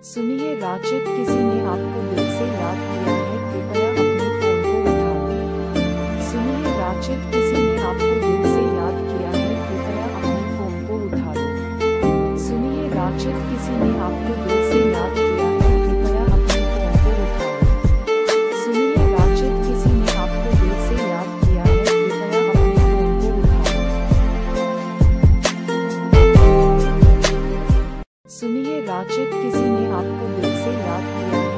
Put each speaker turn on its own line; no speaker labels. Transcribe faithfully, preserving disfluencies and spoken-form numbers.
सुनिए राचित, किसी ने आपको दिल से याद किया है, कृपया अपने फोन को उठा लो। सुनिए राचित, किसी ने आपको दिल से याद किया है, कृपया अपने फोन को उठा लो। सुनिए राचित, किसी ने आपको दिल से याद किया है, कृपया अपने फोन को उठा लो। सुनिए राचित, किसी ने आपको दिल से याद किया है, कृपया अपने फोन को उठा लो। सुनिए राचित, किसी ने आपको दिल से याद किया है।